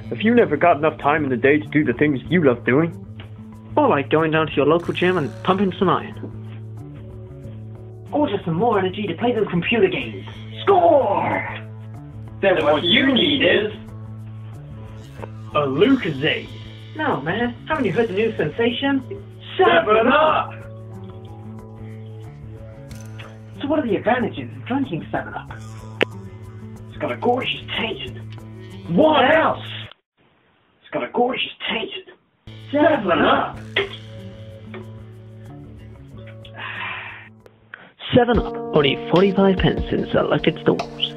Have you never got enough time in the day to do the things you love doing? Or like going down to your local gym and pumping some iron. Or just some more energy to play those computer games. Score! Then what you need is A Lucozade. No, man. Haven't you heard the new sensation? 7 Up! So what are the advantages of drinking 7-Up? It's got a gorgeous taste. What else? It's got a gorgeous taste. 7 Up! 7 Up, only 45 pence in selected stores.